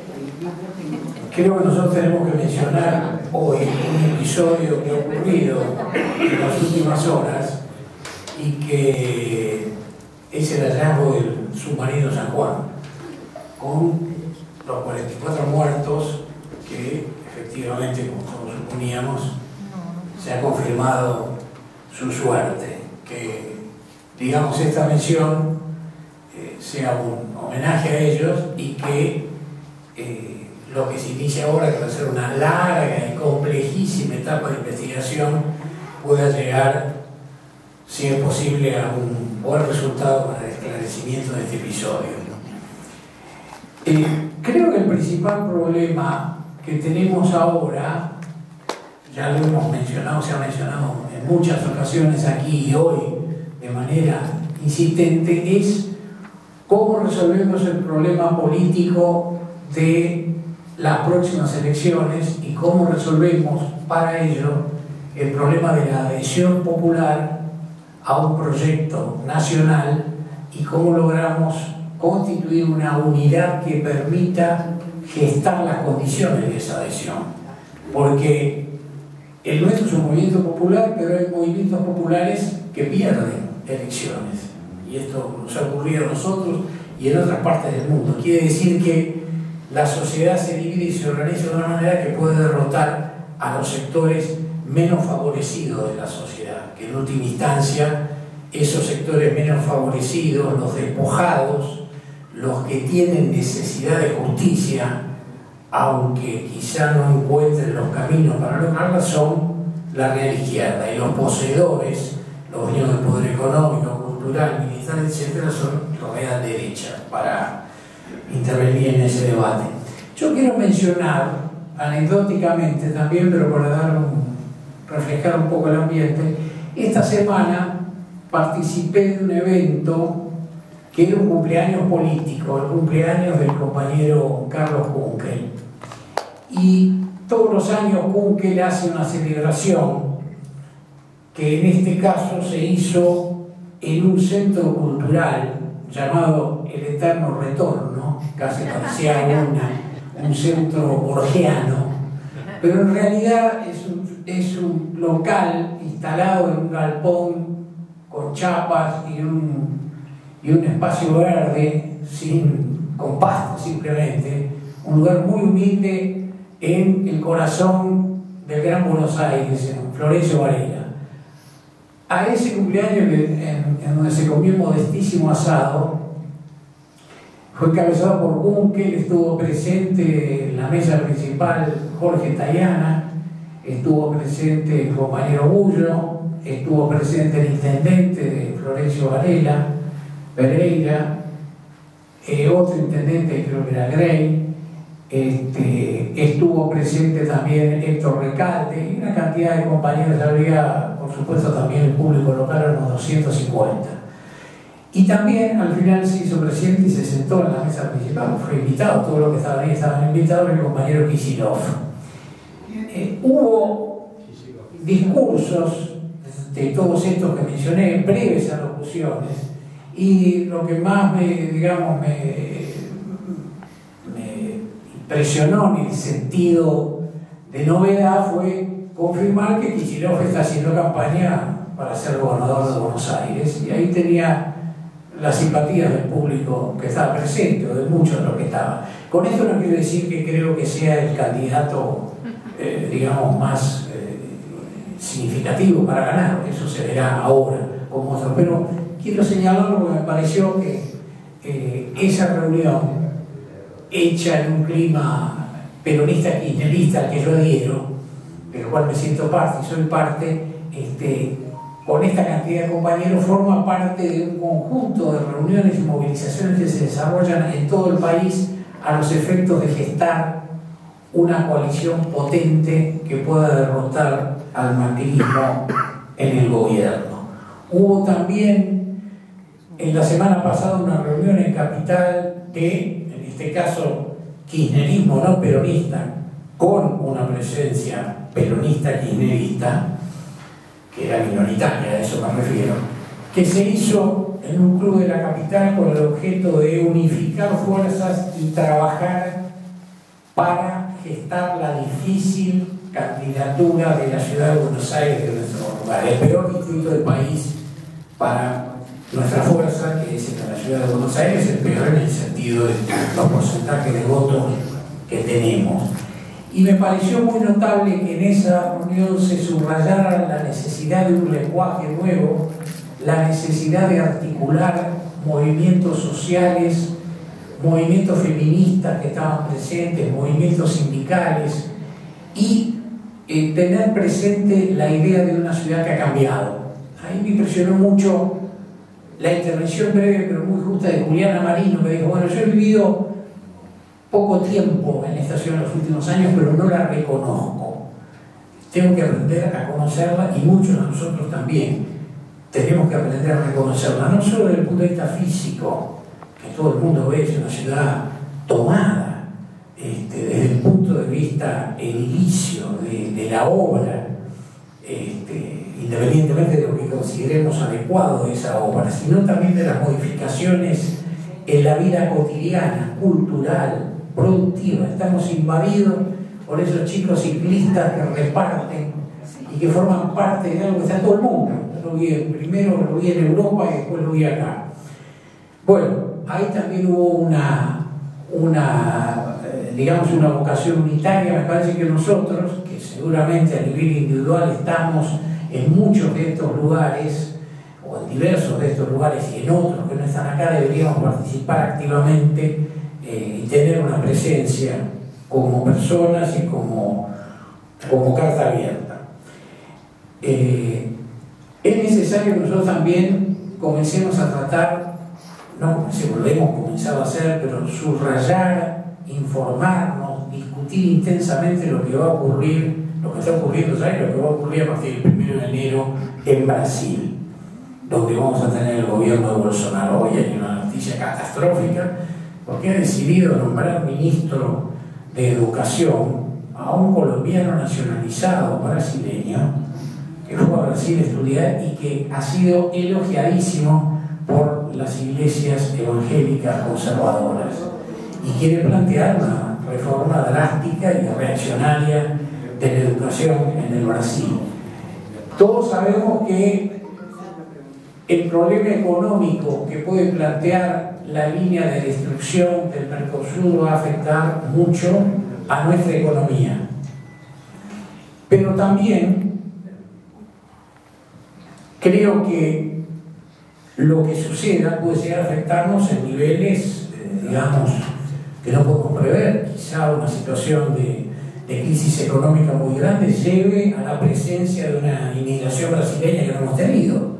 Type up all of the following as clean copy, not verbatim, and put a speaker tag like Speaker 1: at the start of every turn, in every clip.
Speaker 1: Creo que nosotros tenemos que mencionar hoy un episodio que ha ocurrido en las últimas horas y que es el hallazgo del submarino San Juan, con los 44 muertos que efectivamente, como todos suponíamos, se ha confirmado su suerte. Que, digamos, esta mención sea un homenaje a ellos y que lo que se inicia ahora, que va a ser una larga y complejísima etapa de investigación, pueda llegar, si es posible, a un buen resultado para el esclarecimiento de este episodio. Creo que el principal problema que tenemos ahora, ya lo hemos mencionado, se ha mencionado en muchas ocasiones aquí y hoy de manera insistente, es cómo resolvemos el problema político de las próximas elecciones y cómo resolvemos para ello el problema de la adhesión popular a un proyecto nacional y cómo logramos constituir una unidad que permita gestar las condiciones de esa adhesión. Porque el nuestro es un movimiento popular, pero hay movimientos populares que pierden elecciones. Y esto nos ha ocurrido a nosotros y en otras partes del mundo. Quiere decir que la sociedad se divide y se organiza de una manera que puede derrotar a los sectores menos favorecidos de la sociedad, que en última instancia esos sectores menos favorecidos, los despojados, los que tienen necesidad de justicia, aunque quizá no encuentren los caminos para lograrla, son la real izquierda, y los poseedores, los dueños del poder económico, cultural, militar, etc., son la real derecha, para intervenir en ese debate. Yo quiero mencionar anecdóticamente también, pero para reflejar un poco el ambiente, esta semana participé de un evento que era un cumpleaños político, el cumpleaños del compañero Carlos Kunkel. Y todos los años Kunkel hace una celebración que en este caso se hizo en un centro cultural llamado El Eterno Retorno, casi parecía un centro borgiano, pero en realidad es un local instalado en un galpón con chapas y un espacio verde con pasto simplemente, un lugar muy humilde en el corazón del Gran Buenos Aires, en Florencio Varela. A ese cumpleaños en donde se comió un modestísimo asado, fue encabezado por Kunkel, estuvo presente en la mesa principal Jorge Tayana, estuvo presente el compañero Bullo, estuvo presente el intendente de Florencio Varela, Pereira, otro intendente, creo que era Grey, estuvo presente también Héctor Recalde, y una cantidad de compañeros, había por supuesto también el público local, unos 250. Y también al final se hizo presidente y se sentó en la mesa principal, fue invitado, todos los que estaban ahí estaban invitados, el compañero Kicillof. Hubo discursos de todos estos que mencioné, breves alocuciones, y lo que más me impresionó en el sentido de novedad fue confirmar que Kicillof está haciendo campaña para ser gobernador de Buenos Aires, y ahí tenía las simpatías del público que estaba presente, o de muchos de los que estaban. Con esto no quiero decir que creo que sea el candidato, más significativo para ganar, eso se verá ahora como otro, pero quiero señalarlo porque me pareció que esa reunión, hecha en un clima peronista kirchnerista al que yo adhiero, del cual me siento parte y soy parte, con esta cantidad de compañeros, forma parte de un conjunto de reuniones y movilizaciones que se desarrollan en todo el país a los efectos de gestar una coalición potente que pueda derrotar al macrismo en el gobierno. Hubo también en la semana pasada una reunión en Capital de, en este caso, kirchnerismo no peronista, con una presencia peronista kirchnerista, que era minoritaria, a eso me refiero, que se hizo en un club de la capital con el objeto de unificar fuerzas y trabajar para gestar la difícil candidatura de la ciudad de Buenos Aires de nuestro lugar, el peor distrito del país para nuestra fuerza, que es la ciudad de Buenos Aires, el peor en el sentido de los porcentajes de votos que tenemos. Y me pareció muy notable que en esa reunión se subrayara la necesidad de un lenguaje nuevo, la necesidad de articular movimientos sociales, movimientos feministas que estaban presentes, movimientos sindicales, y tener presente la idea de una ciudad que ha cambiado. Ahí me impresionó mucho la intervención breve pero muy justa de Juliana Marino, que dijo: bueno, yo he vivido poco tiempo en esta ciudad en los últimos años, pero no la reconozco. Tengo que aprender a conocerla, y muchos de nosotros también tenemos que aprender a reconocerla, no solo desde el punto de vista físico, que todo el mundo ve, es una ciudad tomada, desde el punto de vista edilicio, de la obra, independientemente de lo que consideremos adecuado de esa obra, sino también de las modificaciones en la vida cotidiana, cultural, productiva. Estamos invadidos por esos chicos ciclistas que reparten y que forman parte de algo que está en todo el mundo. Primero lo vi en Europa y después lo vi acá. Bueno, ahí también hubo digamos, una vocación unitaria. Me parece que nosotros, que seguramente a nivel individual estamos en muchos de estos lugares, o en diversos de estos lugares y en otros que no están acá, deberíamos participar activamente y tener una presencia como personas y como carta abierta. Es necesario que nosotros también comencemos a tratar, no comencemos, lo hemos comenzado a hacer, pero subrayar, informarnos, discutir intensamente lo que va a ocurrir, lo que está ocurriendo ya y lo que va a ocurrir a partir del 1 de enero en Brasil, donde vamos a tener el gobierno de Bolsonaro. Hoy hay una noticia catastrófica, porque ha decidido nombrar ministro de Educación a un colombiano nacionalizado brasileño, que fue a Brasil a estudiar y que ha sido elogiadísimo por las iglesias evangélicas conservadoras, y quiere plantear una reforma drástica y reaccionaria de la educación en el Brasil. Todos sabemos que el problema económico que puede plantear la línea de destrucción del Mercosur va a afectar mucho a nuestra economía. Pero también creo que lo que suceda puede llegar a afectarnos en niveles, digamos, que no podemos prever. Quizá una situación de crisis económica muy grande lleve a la presencia de una inmigración brasileña que no hemos tenido.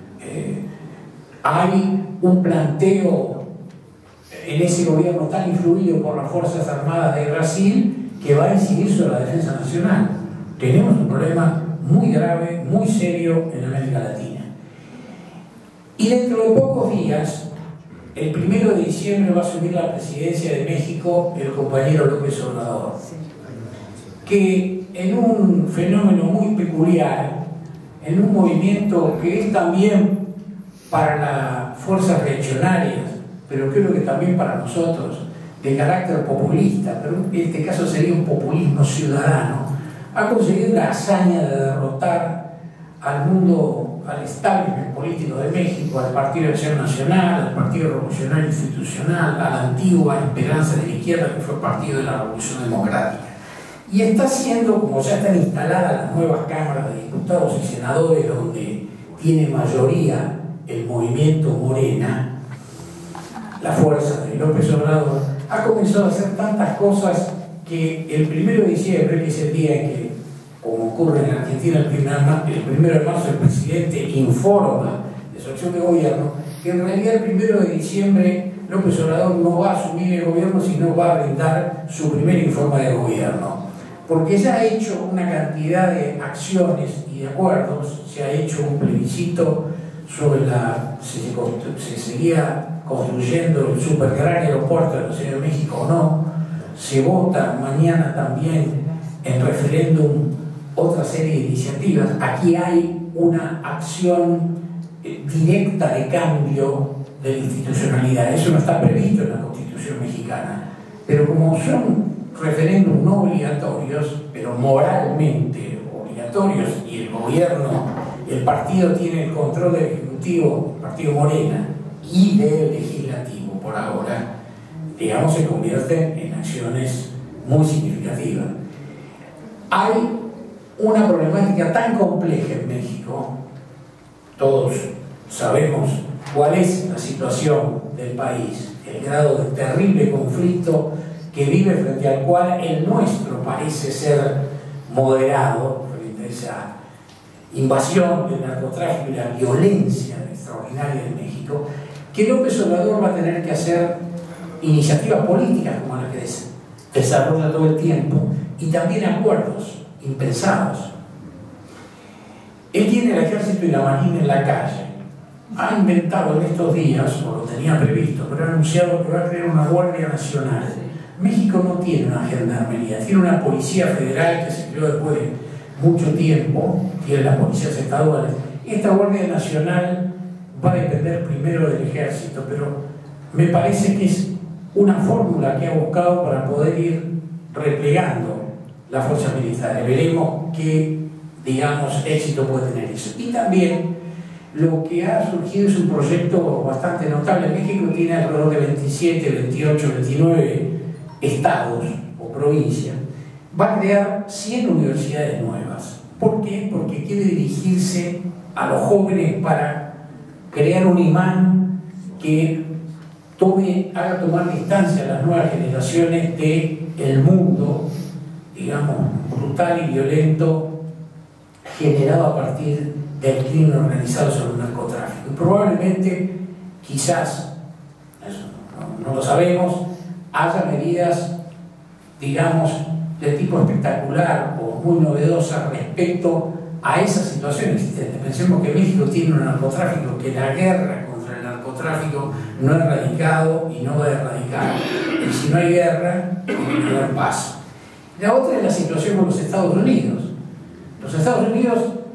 Speaker 1: Hay un planteo en ese gobierno tan influido por las Fuerzas Armadas de Brasil que va a incidir sobre la defensa nacional. Tenemos un problema muy grave, muy serio en América Latina. Y dentro de pocos días, el 1 de diciembre, va a asumir la presidencia de México el compañero López Obrador, que en un fenómeno muy peculiar, en un movimiento que es también para las fuerzas reaccionarias, pero creo que también para nosotros, de carácter populista, pero en este caso sería un populismo ciudadano, ha conseguido la hazaña de derrotar al mundo, al establishment político de México, al Partido de Acción Nacional, al Partido Revolucionario Institucional, a la antigua Esperanza de la Izquierda, que fue partido de la Revolución Democrática. Y está haciendo, como ya están instaladas las nuevas cámaras de diputados y senadores, donde tiene mayoría el movimiento Morena, la fuerza de López Obrador, ha comenzado a hacer tantas cosas que el 1 de diciembre, que es el día en que, como ocurre en Argentina el 1 de marzo, el presidente informa de su acción de gobierno, que en realidad el 1 de diciembre López Obrador no va a asumir el gobierno, sino va a brindar su primer informe de gobierno, porque ya ha hecho una cantidad de acciones y de acuerdos. Se ha hecho un plebiscito sobre se seguía construyendo el supergran aeropuerto de la Ciudad de México o no. Se vota mañana también en referéndum otra serie de iniciativas. Aquí hay una acción directa de cambio de la institucionalidad. Eso no está previsto en la Constitución mexicana, pero como son referéndum no obligatorios, pero moralmente obligatorios, y el gobierno, el partido tiene el control del Ejecutivo, el partido Morena, y del Legislativo por ahora, digamos, se convierten en acciones muy significativas. Hay una problemática tan compleja en México, todos sabemos cuál es la situación del país, el grado de terrible conflicto que vive, frente al cual el nuestro parece ser moderado frente a esa invasión del narcotráfico y la violencia extraordinaria de México, que López Obrador va a tener que hacer iniciativas políticas como las que desarrolla todo el tiempo, y también acuerdos impensados. Él tiene el ejército y la marina en la calle. Ha inventado en estos días, o lo tenía previsto, pero ha anunciado que va a crear una Guardia Nacional. México no tiene una gendarmería, tiene una policía federal que se creó después de mucho tiempo, tiene las policías estaduales. Esta Guardia Nacional va a depender primero del ejército, pero me parece que es una fórmula que ha buscado para poder ir replegando las fuerzas militares. Veremos qué, digamos, éxito puede tener eso. Y también lo que ha surgido es un proyecto bastante notable. México tiene alrededor de 27, 28, 29 estados o provincias. Va a crear 100 universidades nuevas. ¿Por qué? Porque quiere dirigirse a los jóvenes para crear un imán que haga tomar distancia a las nuevas generaciones del mundo, digamos, brutal y violento, generado a partir del crimen organizado sobre el narcotráfico. Y probablemente, quizás, eso no lo sabemos, haya medidas, digamos, de tipo espectacular o muy novedosas respecto a esa situación existente. Pensemos que México tiene un narcotráfico, que la guerra contra el narcotráfico no ha erradicado y no va a erradicar. Y si no hay guerra, tiene que haber paz. La otra es la situación con los Estados Unidos. Los Estados Unidos,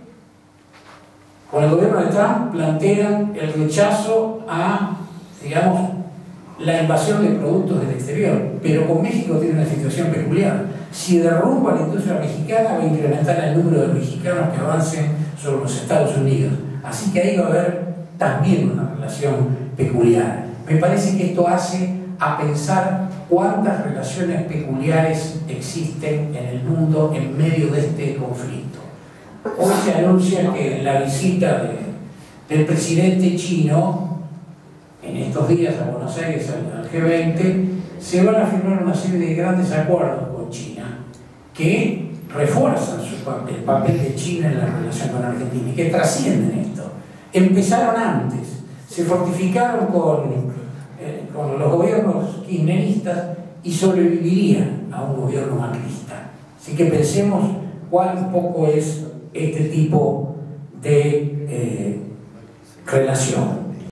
Speaker 1: con el gobierno de Trump, plantean el rechazo a, digamos, la invasión de productos del exterior, pero con México tiene una situación peculiar. Si derrumba la industria mexicana, va a incrementar el número de mexicanos que avancen sobre los Estados Unidos. Así que ahí va a haber también una relación peculiar. Me parece que esto hace a pensar cuántas relaciones peculiares existen en el mundo en medio de este conflicto. Hoy se anuncia que la visita del presidente chino en estos días a Buenos Aires, al G20, se van a firmar una serie de grandes acuerdos con China que refuerzan el papel de China en la relación con Argentina y que trascienden esto. Empezaron antes, se fortificaron con los gobiernos kirchneristas y sobrevivirían a un gobierno macrista. Así que pensemos cuál un poco es este tipo de relación.